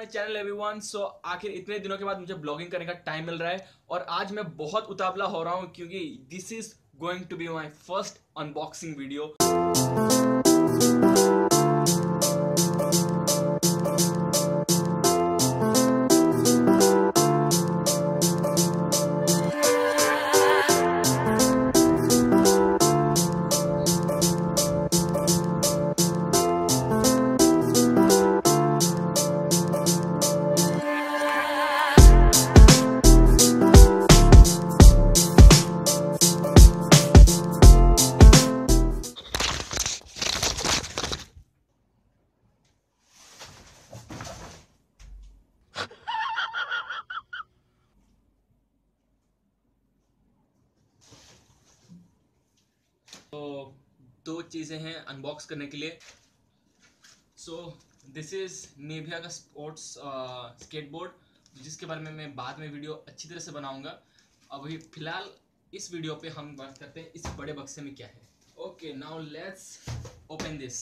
Channel everyone. सो आखिर इतने दिनों के बाद मुझे ब्लॉगिंग करने का टाइम मिल रहा है और आज मैं बहुत उतावला हो रहा हूँ क्योंकि this is going to be my first unboxing video. तो दो चीज़ें हैं अनबॉक्स करने के लिए। सो दिस इज़ नेविया का स्पोर्ट्स स्केटबोर्ड, जिसके बारे में मैं बाद में वीडियो अच्छी तरह से बनाऊंगा। अभी फिलहाल इस वीडियो पे हम बात करते हैं इस बड़े बक्से में क्या है। Okay, now let's open this.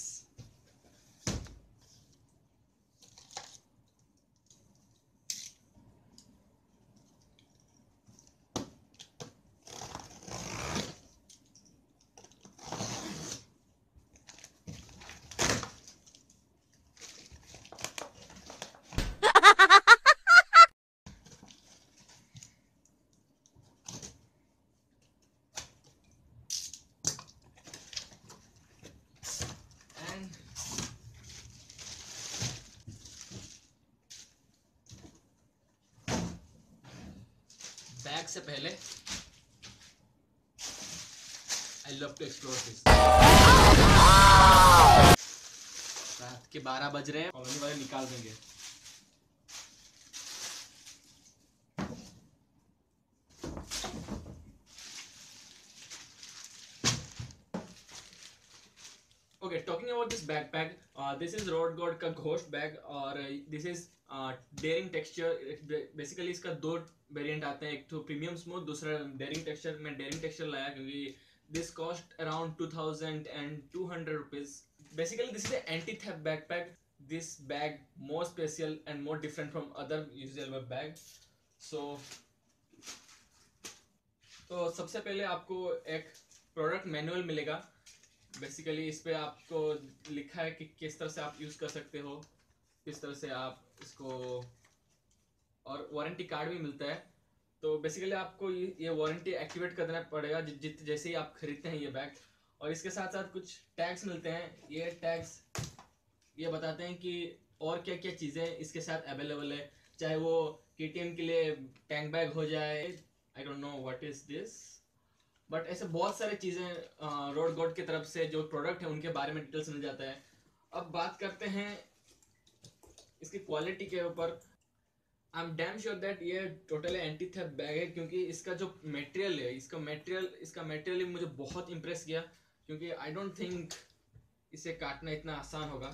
Bag से पहले I love to explore this. रात के 12 बज रहे हैं, कॉलोनी वाले निकाल देंगे। Okay, talking about this backpack, this is road god का घोस्ट बैग और this is daring texture. Basically इसका दो वेरिएंट आते हैं, एक तो प्रीमियम स्मूथ, दूसरा डेयरिंग टेक्सचर। मैं डेयरिंग टेक्सचर लाया क्योंकि this cost around 2200 rupees. Basically this is anti theft backpack. This bag more special and more different from other usual web bag. तो सबसे पहले आपको एक प्रोडक्ट मैनुअल मिलेगा। बेसिकली इस पे आपको लिखा है कि किस तरह से आप यूज़ कर सकते हो, किस तरह से आप इसको, और वारंटी कार्ड भी मिलता है। तो बेसिकली आपको ये वारंटी एक्टिवेट करना पड़ेगा जैसे ही आप खरीदते हैं ये बैग। और इसके साथ साथ कुछ टैग्स मिलते हैं। ये टैग्स ये बताते हैं कि और क्या क्या चीज़ें इसके साथ अवेलेबल है, चाहे वो केटीएम के लिए टैंक बैग हो जाए। I don't know what is this, but ऐसे बहुत सारी चीज़ें रोड गॉड की तरफ से जो प्रोडक्ट है उनके बारे में डिटेल्स मिल जाता है। अब बात करते हैं इसकी क्वालिटी के ऊपर। I am damn sure that ये टोटली एंटी थेफ्ट बैग है क्योंकि इसका जो मटेरियल है, इसका मटेरियल मुझे बहुत इम्प्रेस किया क्योंकि आई डोंट थिंक इसे काटना इतना आसान होगा।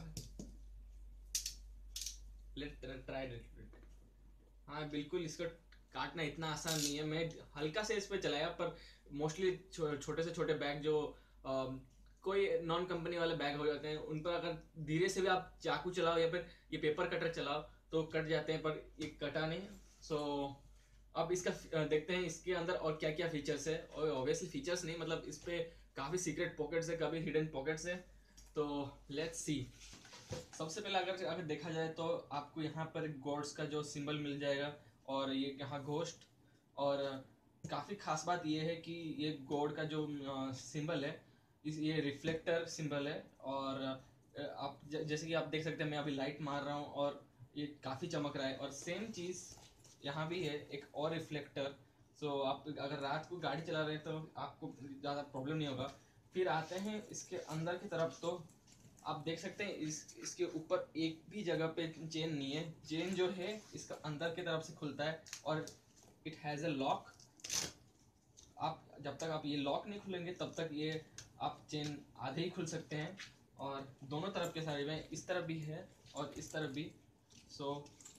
Let try it. हाँ बिल्कुल, इसका काटना इतना आसान नहीं है। मैं हल्का से इस पे चलाया, पर मोस्टली छोटे से छोटे बैग जो कोई नॉन कंपनी वाले बैग हो जाते हैं, उन पर अगर धीरे से भी आप चाकू चलाओ या फिर ये पेपर कटर चलाओ तो कट जाते हैं, पर ये कटा नहीं। सो अब इसका देखते हैं इसके अंदर और क्या क्या फीचर्स है। और ऑब्वियसली फीचर्स नहीं, मतलब इस पे काफ़ी सीक्रेट पॉकेट्स है, काफ़ी हिडन पॉकेट्स है। तो लेट्स सी। सबसे पहले अगर देखा जाए तो आपको यहाँ पर गॉड्स का जो सिंबल मिल जाएगा और ये यहाँ घोस्ट। और काफ़ी खास बात ये है कि ये गॉड का जो सिंबल है ये रिफ्लेक्टर सिंबल है। और आप जैसे कि आप देख सकते हैं, मैं अभी लाइट मार रहा हूँ और ये काफ़ी चमक रहा है। और सेम चीज़ यहाँ भी है, एक और रिफ्लेक्टर। सो आप अगर रात को गाड़ी चला रहे हैं तो आपको ज़्यादा प्रॉब्लम नहीं होगा। फिर आते हैं इसके अंदर की तरफ, तो आप देख सकते हैं इसके ऊपर एक भी जगह पे चेन नहीं है। चेन जो है इसका अंदर की तरफ से खुलता है और इट हैज़ अ लॉक। आप जब तक आप ये लॉक नहीं खुलेंगे तब तक ये आप चेन आधे ही खुल सकते हैं। और दोनों तरफ के साइड में इस तरफ भी है और इस तरफ भी। सो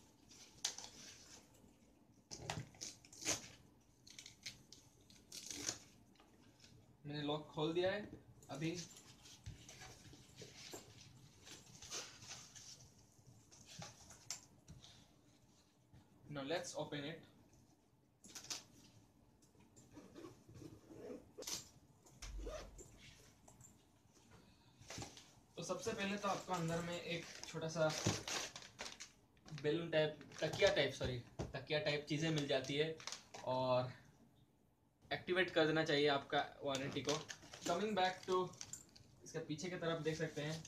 मैंने लॉक खोल दिया है अभी। Now let's open it. तो सबसे पहले तो आपको अंदर में एक छोटा सा बैलून टाइप तकिया टाइप चीजें मिल जाती है और एक्टिवेट कर देना चाहिए आपका वारंटी को। कमिंग बैक टू इसके पीछे की तरफ देख सकते हैं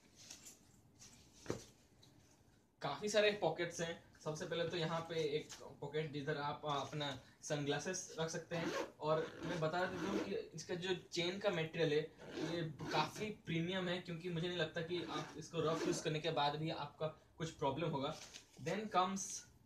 काफी सारे पॉकेट्स हैं। सबसे पहले तो यहाँ पे एक पॉकेट जिधर आप अपना सनग्लासेस रख सकते हैं। और मैं बता देता हूँ कि इसका जो चेन का मटेरियल है ये काफ़ी प्रीमियम है, क्योंकि मुझे नहीं लगता कि आप इसको रफ यूज़ करने के बाद भी आपका कुछ प्रॉब्लम होगा। Then comes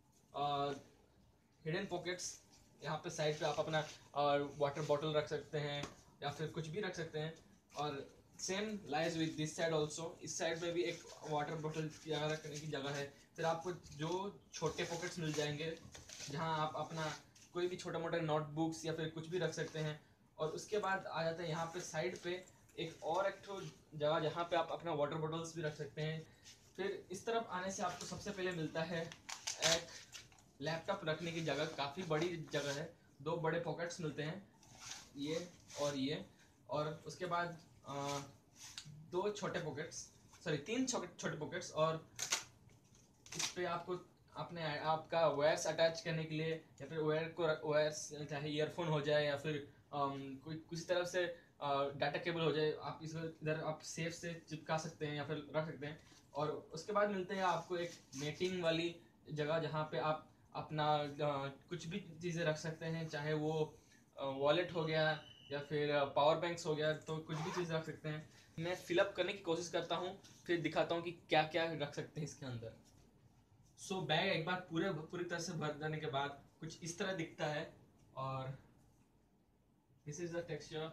hidden pockets. यहाँ पे साइड पे आप अपना वाटर बॉटल रख सकते हैं या फिर कुछ भी रख सकते हैं। और same lies with this side also. इस साइड में भी एक वाटर बॉटल रखने की जगह है। फिर आपको जो छोटे पॉकेट्स मिल जाएंगे जहाँ आप अपना कोई भी छोटा मोटा नोटबुक्स या फिर कुछ भी रख सकते हैं। और उसके बाद आ जाता है यहाँ पे साइड पे एक जगह जहाँ पे आप अपना वाटर बॉटल्स भी रख सकते हैं। फिर इस तरफ आने से आपको सबसे पहले मिलता है एक लैपटॉप रखने की जगह। काफ़ी बड़ी जगह है, 2 बड़े पॉकेट्स मिलते हैं, ये और ये। और उसके बाद 3 छोटे पॉकेट्स। और इस पे आपको अपने आपका वायर्स अटैच करने के लिए या फिर वायर्स चाहे ईयरफोन हो जाए या फिर कोई किसी तरह से डाटा केबल हो जाए, आप इसको इधर आप सेफ से चिपका सकते हैं या फिर रख सकते हैं। और उसके बाद मिलते हैं आपको एक नेटिंग वाली जगह जहाँ पे आप अपना कुछ भी चीज़ें रख सकते हैं, चाहे वो वॉलेट हो गया या फिर पावर बैंक्स हो गया, तो कुछ भी चीज़ रख सकते हैं। मैं फिलअप करने की कोशिश करता हूँ, फिर दिखाता हूँ कि क्या क्या रख सकते हैं इसके अंदर। सो बैग एक बार पूरी तरह से भर जाने के बाद कुछ इस तरह दिखता है। और this is the texture.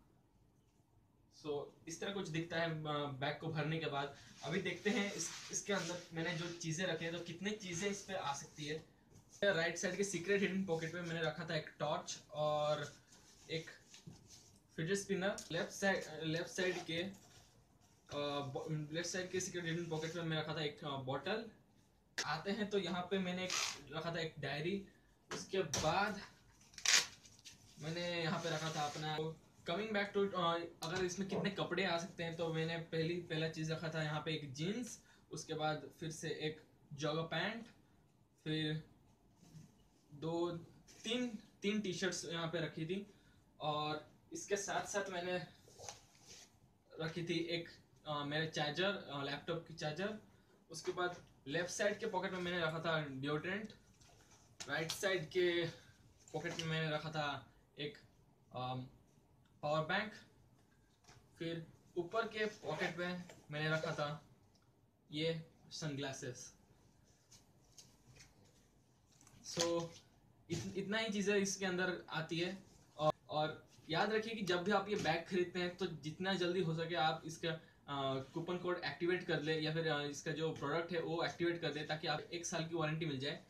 So इस तरह कुछ दिखता है बैग को भरने के बाद। अभी देखते हैं इसके अंदर मैंने जो चीज़ें रखी हैं तो कितनी चीज़ें इस पे आ सकती है। राइट साइड के सीक्रेट हिडन पॉकेट में मैंने रखा था एक टॉर्च और एक फिडजेट स्पिनर। लेफ्ट साइड के सीक्रेट हिडन पॉकेट में मैं रखा था एक बॉटल। आते हैं तो यहाँ पे मैंने रखा था एक डायरी। उसके बाद मैंने यहाँ पे रखा था अपना। कमिंग बैक टू अगर इसमें कितने कपड़े आ सकते हैं, तो मैंने पहला चीज़ रखा था यहाँ पे एक जीन्स। उसके बाद फिर से एक जॉगर पैंट, फिर तीन टी शर्ट्स यहाँ पे रखी थी। और इसके साथ साथ मैंने रखी थी एक मेरे चार्जर, लैपटॉप की चार्जर। उसके बाद लेफ्ट साइड के पॉकेट में मैंने रखा था डिओड्रेंट। राइट साइड के पॉकेट में मैंने रखा था एक पावर बैंक। फिर ऊपर के पॉकेट में मैंने रखा था ये सनग्लासेस। सो इतना ही चीज़ें इसके अंदर आती है। और याद रखिए कि जब भी आप ये बैग खरीदते हैं तो जितना जल्दी हो सके आप इसका कूपन कोड एक्टिवेट कर ले या फिर इसका जो प्रोडक्ट है वो एक्टिवेट कर दे, ताकि आप 1 साल की वारंटी मिल जाए।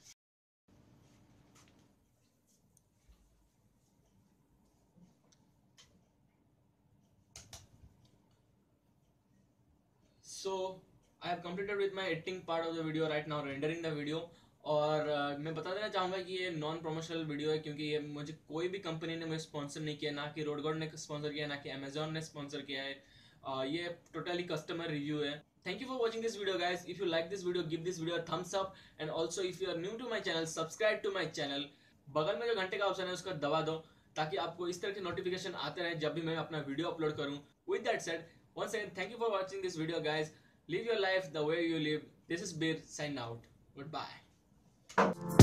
So I have completed with my editing part of the video right now, rendering the video। और मैं बता देना चाहूँगा कि ये नॉन प्रोमोशनल वीडियो है, क्योंकि ये मुझे कोई भी कंपनी ने मुझे स्पॉन्सर नहीं किया, ना कि रोडगोड ने स्पॉन्सर किया, ना कि अमेजोन ने स्पॉन्सर किया है। ये टोटली कस्टमर रिव्यू है। Thank you for watching this video, guys. If you like this video, give this video a thumbs up, and also if you are new to my channel, subscribe to my channel। बगल में जो घंटे का option है उसका दबा दो, ताकि आपको इस तरह के नोटिफिकेशन आते रहे जब भी मैं अपना वीडियो अपलोड करूं। With that said, once again, thank you for watching this video, guys. Live your life the way you live. This is Bir, sign out. Goodbye.